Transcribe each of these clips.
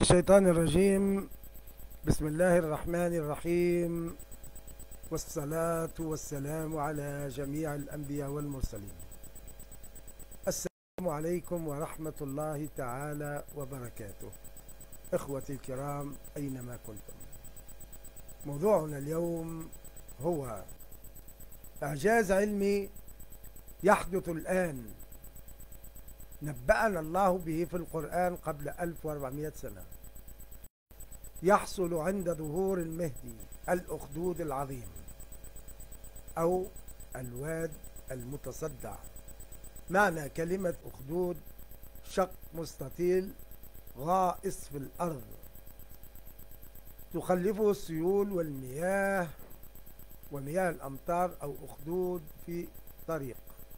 الشيطان الرجيم. بسم الله الرحمن الرحيم، والصلاة والسلام على جميع الأنبياء والمرسلين. السلام عليكم ورحمة الله تعالى وبركاته. إخوتي الكرام أينما كنتم، موضوعنا اليوم هو إعجاز علمي يحدث الآن، نبأنا الله به في القرآن قبل 1400 سنة. يحصل عند ظهور المهدي الأخدود العظيم أو الواد المتصدع. معنى كلمة أخدود شق مستطيل غائص في الأرض تخلفه السيول والمياه ومياه الأمطار، أو أخدود في طريق.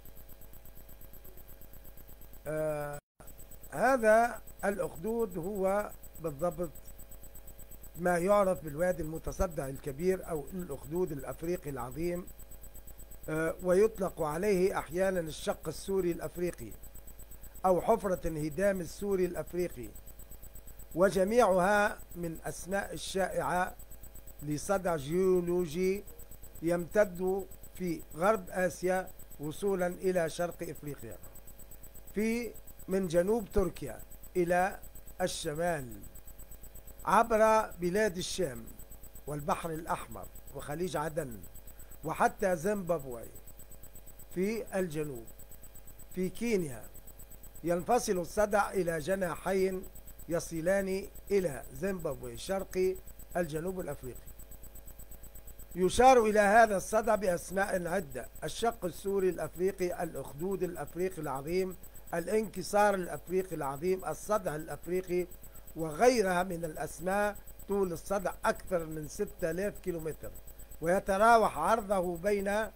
هذا الأخدود هو بالضبط ما يعرف بالوادي المتصدع الكبير أو الأخدود الأفريقي العظيم، ويطلق عليه أحيانا الشق السوري الأفريقي أو حفرة انهدام السوري الأفريقي، وجميعها من أسماء الشائعة لصدع جيولوجي يمتد في غرب آسيا وصولا إلى شرق إفريقيا، من جنوب تركيا إلى الشمال عبر بلاد الشام والبحر الأحمر وخليج عدن وحتى زيمبابوي في الجنوب. في كينيا ينفصل الصدع إلى جناحين يصلان إلى زيمبابوي شرقي الجنوب الأفريقي. يشار إلى هذا الصدع بأسماء عدة: الشق السوري الأفريقي، الأخدود الأفريقي العظيم، الانكسار الأفريقي العظيم، الصدع الأفريقي، وغيرها من الأسماء. طول الصدع أكثر من 6000 كيلومتر، ويتراوح عرضه بين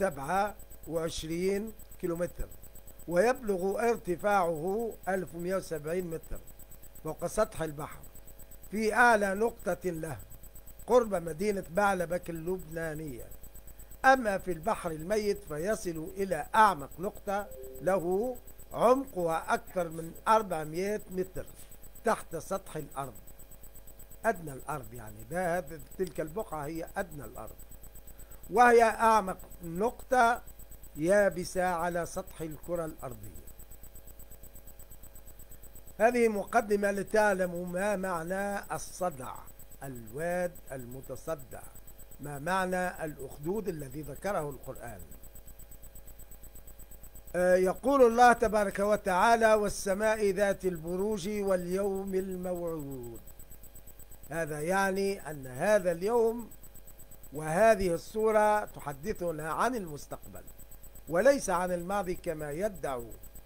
27 كيلومتر، ويبلغ ارتفاعه 1170 متر فوق سطح البحر، في أعلى نقطة له قرب مدينة بعلبك اللبنانية. أما في البحر الميت فيصل إلى أعمق نقطة له عمقها أكثر من 400 متر تحت سطح الأرض، أدنى الأرض، يعني تلك البقعة هي أدنى الأرض، وهي أعمق نقطة يابسة على سطح الكرة الأرضية. هذه مقدمة لتعلموا ما معنى الصدع، الواد المتصدع، ما معنى الأخدود الذي ذكره القرآن. يقول الله تبارك وتعالى: والسماء ذات البروج واليوم الموعود. هذا يعني أن هذا اليوم وهذه السورة تحدثنا عن المستقبل وليس عن الماضي كما يدعو.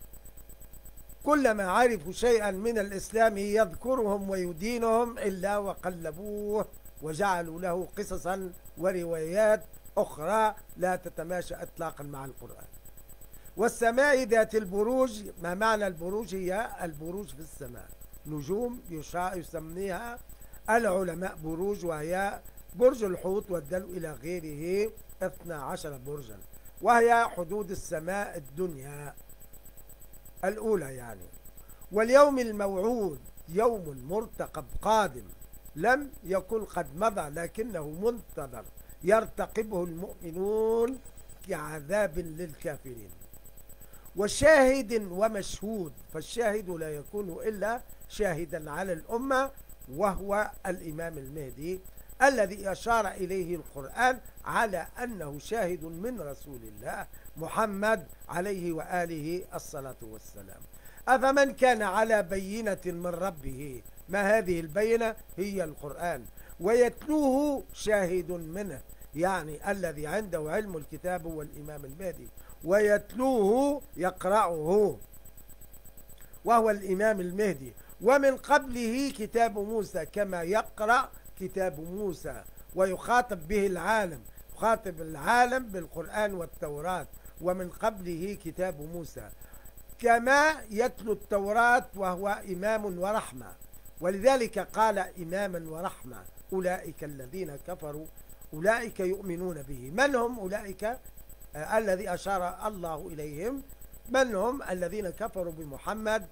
كلما عرفوا شيئا من الإسلام يذكرهم ويدينهم إلا وقلبوه وجعلوا له قصصا وروايات أخرى لا تتماشى إطلاقا مع القرآن. والسماء ذات البروج، ما معنى البروج؟ هي البروج في السماء، نجوم يسميها العلماء بروج، وهي برج الحوت والدلو إلى غيره 12 برجا، وهي حدود السماء الدنيا الأولى يعني. واليوم الموعود يوم مرتقب قادم، لم يكن قد مضى لكنه منتظر يرتقبه المؤمنون كعذاب للكافرين. وشاهد ومشهود، فالشاهد لا يكون إلا شاهدا على الأمة، وهو الإمام المهدي الذي أشار إليه القرآن على أنه شاهد من رسول الله محمد عليه وآله الصلاة والسلام. أفمن كان على بينة من ربه، ما هذه البينة؟ هي القرآن، ويتلوه شاهد منه، يعني الذي عنده علم الكتاب هو الإمام المهدي، ويتلوه يقرأه وهو الإمام المهدي. ومن قبله كتاب موسى كما يقرأ كتاب موسى، ويخاطب به العالم، يخاطب العالم بالقرآن والتوراة. ومن قبله كتاب موسى كما يتلو التوراة، وهو إمام ورحمة، ولذلك قال إماما ورحمة. أولئك الذين كفروا أولئك يؤمنون به. من هم أولئك الذي أشار الله إليهم؟ من هم الذين كفروا بمحمد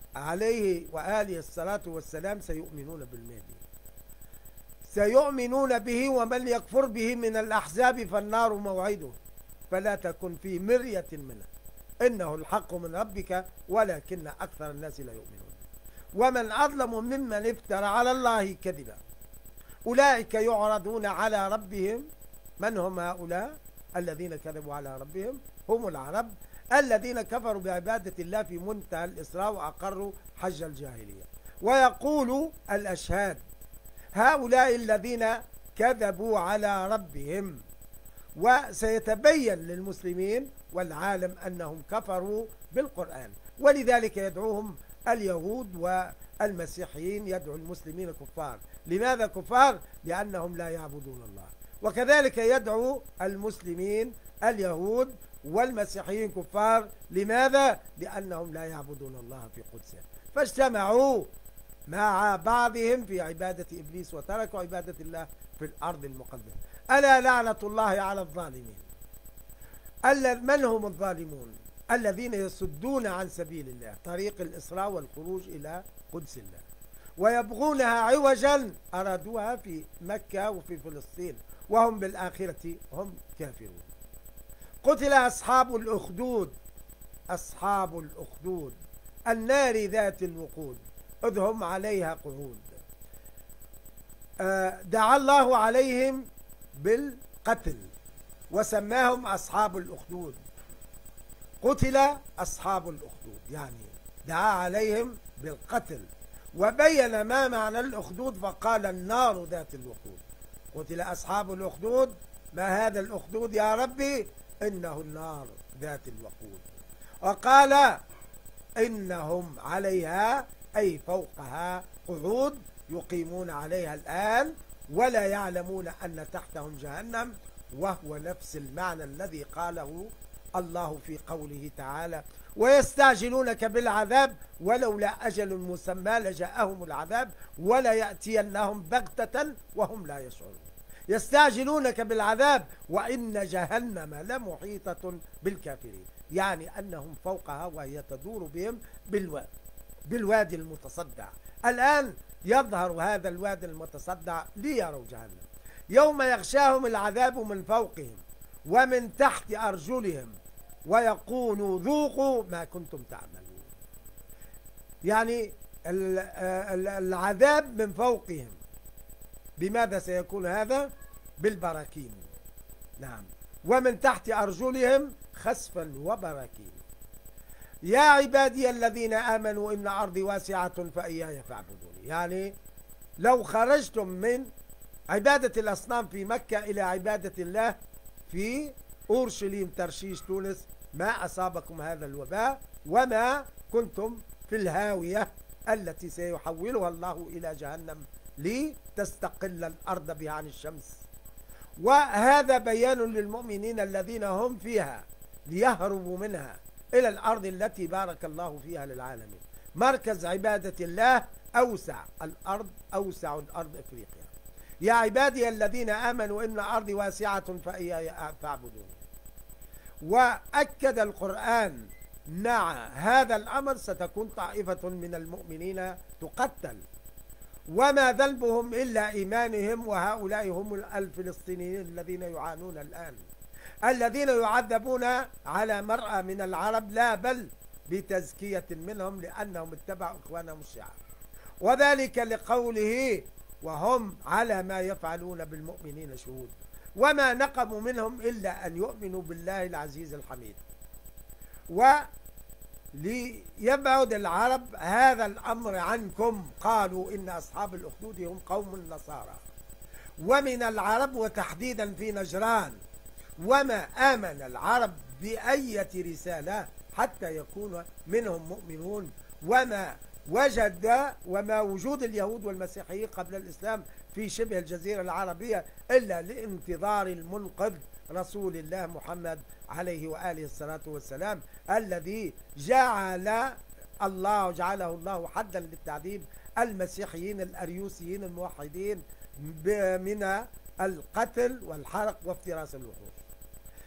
عليه وآله الصلاة والسلام سيؤمنون بالمهدي، سيؤمنون به، ومن يكفر به من الأحزاب فالنار موعده، فلا تكن في مرية منه، إنه الحق من ربك ولكن أكثر الناس لا يؤمنون. ومن أظلم ممن افترى على الله كذبا. أولئك يعرضون على ربهم. من هم هؤلاء الذين كذبوا على ربهم؟ هم العرب الذين كفروا بعبادة الله في منتهى الإسراء وأقروا حج الجاهلية. ويقول الأشهاد هؤلاء الذين كذبوا على ربهم. وسيتبين للمسلمين والعالم أنهم كفروا بالقرآن، ولذلك يدعوهم اليهود والمسيحيين يدعو المسلمين كفار. لماذا كفار؟ لأنهم لا يعبدون الله. وكذلك يدعو المسلمين اليهود والمسيحيين كفار. لماذا؟ لأنهم لا يعبدون الله في قدسه، فاجتمعوا مع بعضهم في عبادة إبليس وتركوا عبادة الله في الأرض المقدسة. ألا لعنة الله على الظالمين. من هم الظالمون؟ الذين يصدون عن سبيل الله، طريق الإسراء والخروج إلى قدس الله، ويبغونها عوجا، أرادوها في مكة وفي فلسطين، وهم بالآخرة هم كافرون. قتل أصحاب الأخدود. أصحاب الأخدود النار ذات الوقود إذ هم عليها قعود. دعا الله عليهم بالقتل وسماهم أصحاب الأخدود. قتل أصحاب الأخدود يعني دعا عليهم بالقتل، وبين ما معنى الأخدود فقال النار ذات الوقود. قتل أصحاب الأخدود. ما هذا الأخدود يا ربي؟ إنه النار ذات الوقود. وقال إنهم عليها أي فوقها قعود يقيمون عليها الآن ولا يعلمون أن تحتهم جهنم، وهو نفس المعنى الذي قاله الله في قوله تعالى ويستعجلونك بالعذاب ولولا أجل مسمى لجاءهم العذاب ولا يأتينهم بغتة وهم لا يشعرون. يستعجلونك بالعذاب وإن جهنم لمحيطة بالكافرين، يعني أنهم فوقها وهي تدور بهم بالوادي المتصدع. الآن يظهر هذا الوادي المتصدع ليروا جهنم. يوم يغشاهم العذاب من فوقهم ومن تحت أرجلهم ويقولوا ذوقوا ما كنتم تعملون. يعني العذاب من فوقهم. بماذا سيكون هذا؟ بالبراكين. نعم. ومن تحت أرجلهم خسفا وبراكين. يا عبادي الذين آمنوا إن أرضي واسعة فإياي فاعبدوني. يعني لو خرجتم من عبادة الأصنام في مكة إلى عبادة الله في أورشليم ترشيش تونس ما أصابكم هذا الوباء وما كنتم في الهاوية التي سيحولها الله إلى جهنم لتستقل الأرض بها عن الشمس. وهذا بيان للمؤمنين الذين هم فيها ليهربوا منها إلى الأرض التي بارك الله فيها للعالمين. مركز عبادة الله أوسع الأرض، أوسع الأرض إفريقيا. يا عبادي الذين آمنوا إن أرضي واسعة فإياي فاعبدوني. وأكد القرآن مع هذا الأمر ستكون طائفة من المؤمنين تقتل وما ذنبهم إلا إيمانهم، وهؤلاء هم الفلسطينيين الذين يعانون الآن، الذين يعذبون على مرأى من العرب لا بل بتزكية منهم لأنهم اتبعوا إخوانهم الشيعة، وذلك لقوله وهم على ما يفعلون بالمؤمنين شهود وما نقموا منهم إلا أن يؤمنوا بالله العزيز الحميد. وليبعد العرب هذا الأمر عنكم قالوا إن أصحاب الأخدود هم قوم نصارى ومن العرب وتحديدا في نجران، وما آمن العرب بأية رسالة حتى يكون منهم مؤمنون، وما وجود اليهود والمسيحيين قبل الإسلام في شبه الجزيرة العربية إلا لانتظار المنقذ رسول الله محمد عليه وآله الصلاة والسلام الذي جعله الله حدا للتعذيب المسيحيين الأريوسيين الموحدين من القتل والحرق وافتراس الوحوش.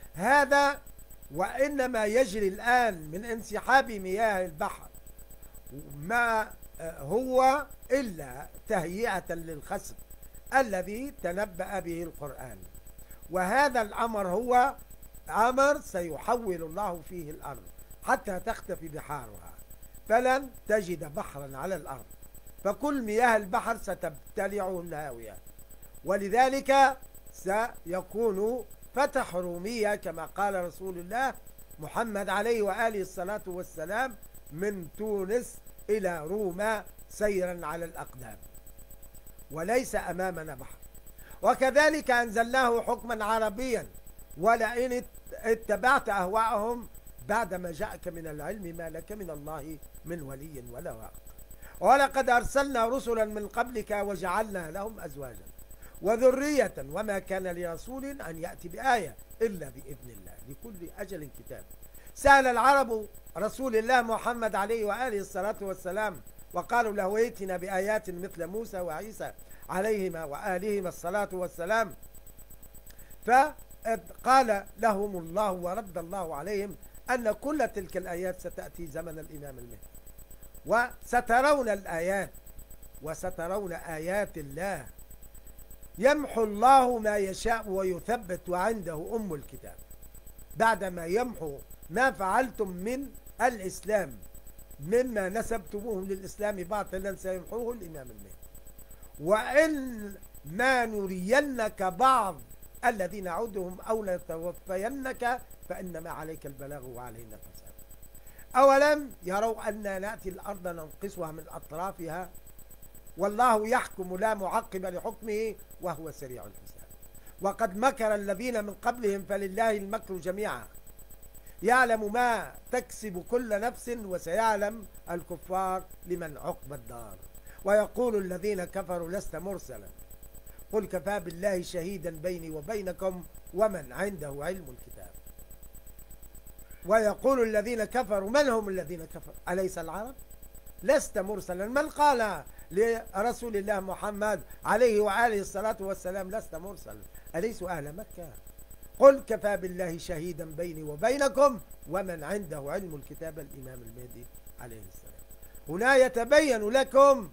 هذا وإنما يجري الآن من انسحاب مياه البحر ما هو إلا تهيئة للخسف الذي تنبأ به القرآن. وهذا الأمر هو أمر سيحول الله فيه الأرض حتى تختفي بحارها، فلن تجد بحرا على الأرض، فكل مياه البحر ستبتلعه الهاوية. ولذلك سيكون فتح رومية كما قال رسول الله محمد عليه وآله الصلاة والسلام من تونس إلى روما سيرا على الأقدام، وليس أمامنا بحر. وكذلك أنزلناه حكما عربيا، ولئن اتبعت أهواءهم بعدما جاءك من العلم ما لك من الله من ولي ولا واق. ولقد أرسلنا رسلا من قبلك وجعلنا لهم أزواجا وذرية وما كان لرسول أن يأتي بآية إلا بإذن الله لكل أجل كتاب. سأل العرب رسول الله محمد عليه وآله الصلاة والسلام وقالوا له ائتنا بآيات مثل موسى وعيسى عليهما وآلهما الصلاة والسلام، فقال لهم الله ورد الله عليهم أن كل تلك الآيات ستأتي زمن الإمام المهدي، وسترون الآيات وسترون آيات الله يمحو الله ما يشاء ويثبت وعنده أم الكتاب. بعدما يمحو ما فعلتم من الإسلام مما نسبتموه للإسلام باطلا سيمحوه الإمام المهدي. وإن ما نرينك بعض الذين نعودهم أو لتوفينك فإنما عليك البلاغ وعلينا الحساب. أولم يروا أننا نأتي الأرض ننقصها من أطرافها والله يحكم لا معقب لحكمه وهو سريع الحساب. وقد مكر الذين من قبلهم فلله المكر جميعا يعلم ما تكسب كل نفس وسيعلم الكفار لمن عقبى الدار. ويقول الذين كفروا لست مرسلا قل كفى بالله شهيدا بيني وبينكم ومن عنده علم الكتاب. ويقول الذين كفروا من هم الذين كفروا أليس العرب؟ لست مرسلا. من قال لرسول الله محمد عليه وآله الصلاة والسلام لست مرسلا؟ أليسوا أهل مكة؟ قل كفى بالله شهيدا بيني وبينكم ومن عنده علم الكتاب الإمام المهدي عليه السلام. هنا يتبين لكم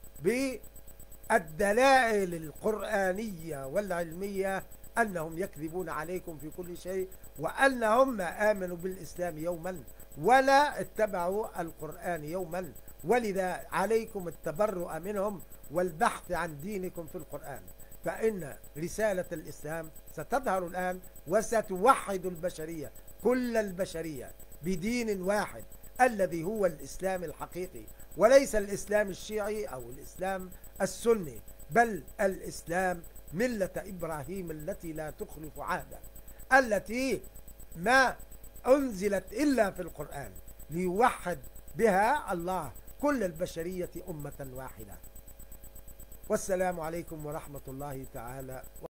بالدلائل القرآنية والعلمية أنهم يكذبون عليكم في كل شيء، وأنهم ما آمنوا بالإسلام يوما ولا اتبعوا القرآن يوما، ولذا عليكم التبرؤ منهم والبحث عن دينكم في القرآن، فإن رسالة الإسلام ستظهر الآن وستوحد البشرية كل البشرية بدين واحد الذي هو الإسلام الحقيقي، وليس الإسلام الشيعي أو الإسلام السني، بل الإسلام ملة إبراهيم التي لا تخلف عهدا، التي ما أنزلت إلا في القرآن ليوحد بها الله كل البشرية أمة واحدة. والسلام عليكم ورحمة الله تعالى